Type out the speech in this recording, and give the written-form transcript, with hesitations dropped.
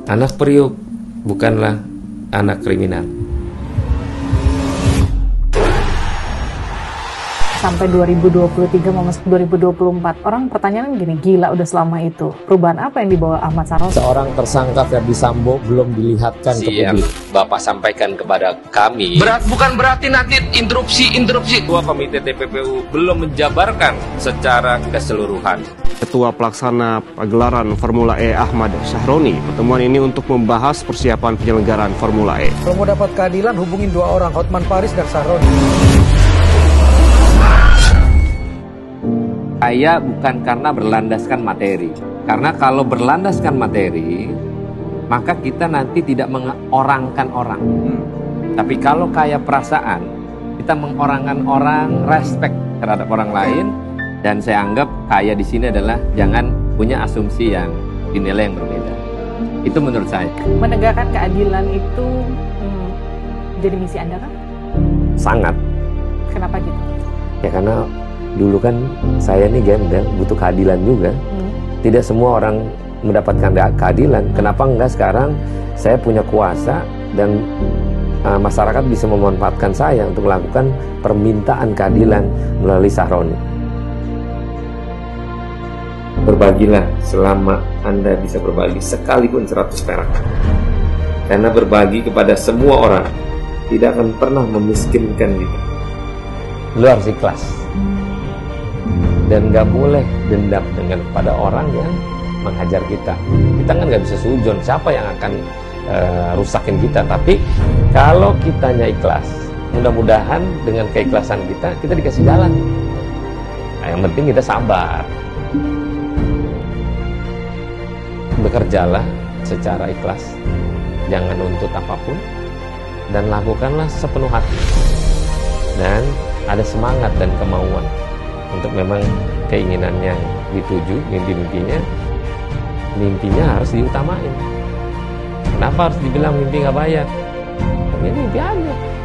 Anak Priok bukanlah anak kriminal. Sampai 2023 mau masuk 2024, orang pertanyaan gini, gila udah selama itu. Perubahan apa yang dibawa Ahmad Saroni? Seorang tersangka Ferdy Sambo belum dilihatkan ke publik. Bapak sampaikan kepada kami. Bukan berarti nanti interupsi. Ketua Komite TPPU belum menjabarkan secara keseluruhan. Ketua Pelaksana Pagelaran Formula E Ahmad Saroni. Pertemuan ini untuk membahas persiapan penyelenggaraan Formula E. Kalau mau dapat keadilan, hubungin dua orang, Hotman Paris dan Saroni. Saya bukan karena berlandaskan materi. Karena kalau berlandaskan materi, maka kita nanti tidak mengorangkan orang. Tapi kalau kaya perasaan, kita mengorangkan orang, respect terhadap orang lain. Dan saya anggap kaya di sini adalah jangan punya asumsi yang dinilai yang berbeda. Itu menurut saya. Menegakkan keadilan itu jadi misi Anda kan? Sangat. Kenapa gitu? Ya karena dulu kan saya nih gembel, butuh keadilan juga. Tidak semua orang mendapatkan keadilan. Kenapa enggak sekarang saya punya kuasa dan masyarakat bisa memanfaatkan saya untuk melakukan permintaan keadilan melalui Saroni. Berbagilah selama Anda bisa berbagi, sekalipun 100 perak. Karena berbagi kepada semua orang tidak akan pernah memiskinkan kita. Lu harus ikhlas. Dan gak boleh dendam dengan pada orang yang menghajar kita. Kita kan gak bisa sujon siapa yang akan rusakin kita. Tapi kalau kitanya ikhlas, mudah-mudahan dengan keikhlasan kita dikasih jalan. Nah, yang penting kita sabar. Bekerjalah secara ikhlas, jangan nuntut apapun, dan lakukanlah sepenuh hati. Dan ada semangat dan kemauan untuk memang keinginannya dituju, mimpinya harus diutamain. Kenapa harus dibilang mimpi nggak bayar? Ini mimpi aja.